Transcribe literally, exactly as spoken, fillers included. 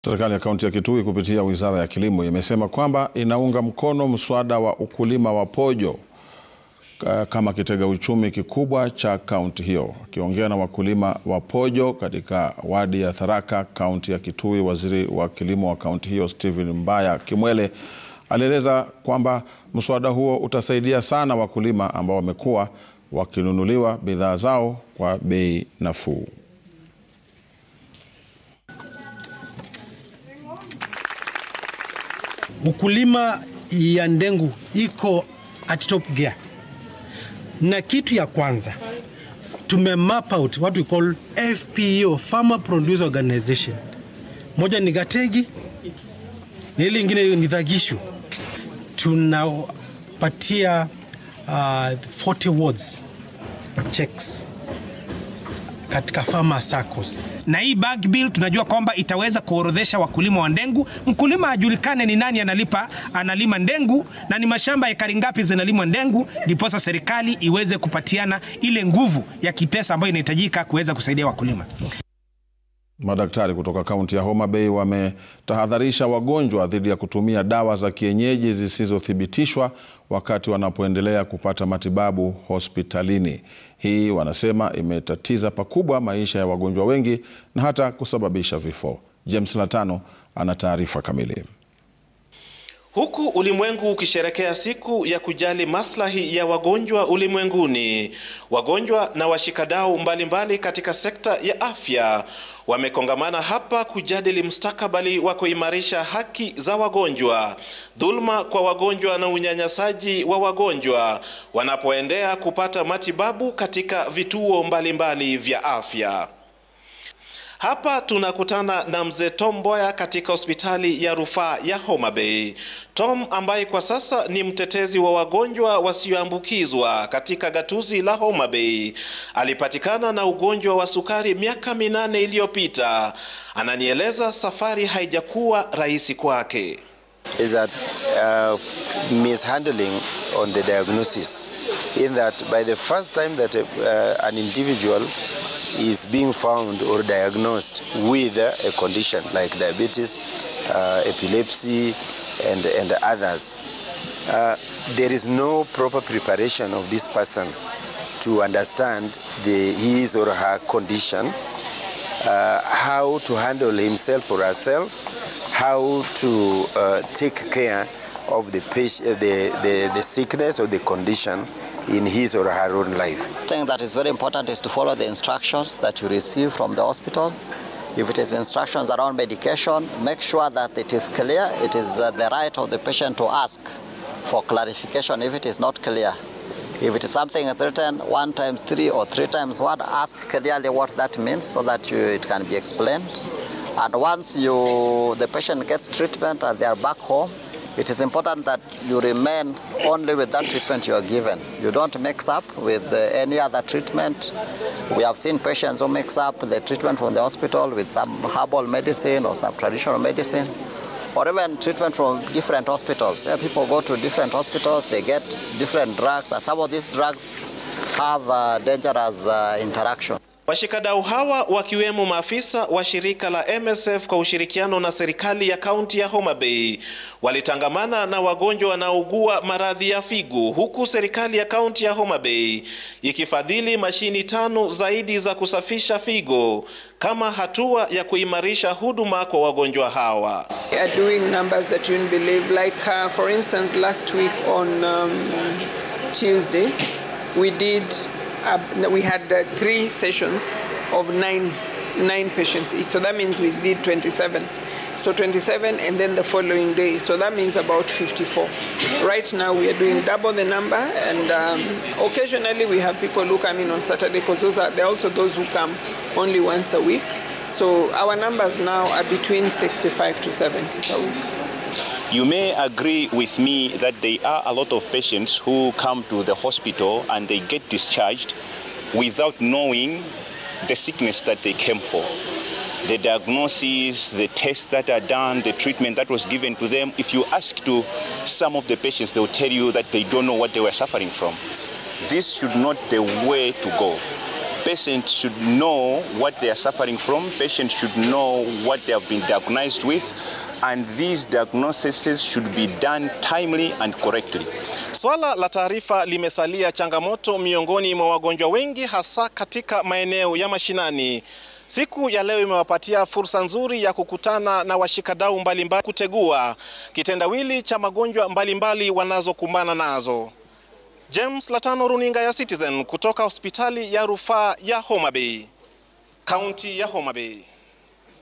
Serikali ya kaunti ya Kitui kupitia Wizara ya Kilimo imesema kwamba inaunga mkono mswada wa ukulima wa pojo kama kitega uchumi kikubwa cha kaunti hiyo. Akiongea na wakulima wa pojo katika wadi ya Tharaka, kaunti ya Kitui, waziri wa kilimo wa kaunti hiyo Stephen Mbaya Kimwele alieleza kwamba mswada huo utasaidia sana wakulima ambao wamekuwa wakinunuliwa bidhaa zao kwa bei nafuu. Ukulima ya ndengu iko at top gear. Na kitu ya kwanza, tume map out what we call F P O, Farmer Producer Organization. Moja ni Gategi, na ile ingine ni Dhagishu. Tunapatia uh, forty wards checks katika farmer circles. Na hii bag bill tunajua kwamba itaweza kuorodhesha wakulima wa ndengu. Mkulima ajulikane ni nani analipa analima ndengu na ni mashamba ekari ngapi zinalimwa ndengu, ndiposa serikali iweze kupatiana ile nguvu ya kipesa ambayo inahitajika kuweza kusaidia wakulima. Madaktari kutoka kaunti ya Homa Bay wametahadharisha wagonjwa dhidi ya kutumia dawa za kienyeji zisizothibitishwa wakati wanapoendelea kupata matibabu hospitalini. Hii wanasema imetatiza pakubwa maisha ya wagonjwa wengi na hata kusababisha vifo. James Latano ana taarifa kamili. Huku ulimwengu ukisherekea siku ya kujali maslahi ya wagonjwa ulimwenguni, wagonjwa na washikadau mbalimbali katika sekta ya afya wamekongamana hapa kujadili mustakabali wa kuimarisha haki za wagonjwa, dhulma kwa wagonjwa na unyanyasaji wa wagonjwa wanapoendea kupata matibabu katika vituo mbalimbali vya afya. Hapa tunakutana na mzee Tom Mboya katika hospitali ya rufaa ya Homa Bay. Tom ambaye kwa sasa ni mtetezi wa wagonjwa wasioambukizwa katika gatuzi la Homa Bay alipatikana na ugonjwa wa sukari miaka minane iliyopita. Ananieleza safari haijakuwa rahisi kwake. Is that uh, mishandling on the diagnosis, in that by the first time that uh, an individual is being found or diagnosed with a condition like diabetes, uh, epilepsy, and, and others, uh, there is no proper preparation of this person to understand the, his or her condition, uh, how to handle himself or herself, how to uh, take care of the, patient, the, the, the sickness or the condition in his or her own life. The thing that is very important is to follow the instructions that you receive from the hospital. If it is instructions around medication, make sure that it is clear. It is uh, the right of the patient to ask for clarification if it is not clear. If it is something is written one times three or three times one, ask clearly what that means so that you, it can be explained. And once you, the patient gets treatment and they are back home, it is important that you remain only with that treatment you are given. You don't mix up with uh, any other treatment. We have seen patients who mix up the treatment from the hospital with some herbal medicine or some traditional medicine, or even treatment from different hospitals. Where people go to different hospitals, they get different drugs, and some of these drugs have uh, dangerous uh, interactions. Washikadau hawa wakiwemo maafisa wa shirika la M S F kwa ushirikiano na serikali ya kaunti ya Homa Bay walitangamana na wagonjwa wanaougua maradhi ya figo, huku serikali ya kaunti ya Homa Bay ikifadhili mashini tano zaidi za kusafisha figo kama hatua ya kuimarisha huduma kwa wagonjwa hawa. We are doing numbers that you wouldn't believe, like uh, for instance last week on um, Tuesday we did Uh, we had uh, three sessions of nine, nine patients each. So that means we did twenty-seven. So twenty-seven and then the following day. So that means about fifty-four. Right now we are doing double the number, and um, occasionally we have people who come in on Saturday because those are, there are also those who come only once a week. So our numbers now are between sixty-five to seventy per week. You may agree with me that there are a lot of patients who come to the hospital and they get discharged without knowing the sickness that they came for. The diagnosis, the tests that are done, the treatment that was given to them. If you ask to some of the patients, they will tell you that they don't know what they were suffering from. This should not be the way to go. Patients should know what they are suffering from. Patients should know what they have been diagnosed with. And these diagnoses should be done timely and correctly. Swala la taarifa limesalia changamoto miongoni mwa wagonjwa wengi, hasa katika maeneo ya mashinani. Siku ya leo imewapatia fursa nzuri ya kukutana na washikadau mbalimbali kutegua kitendawili cha magonjwa mbalimbali wanazokumbana nazo. James Latano, runinga ya Citizen, kutoka hospitali ya rufaa ya Homa Bay, kaunti ya Homa Bay.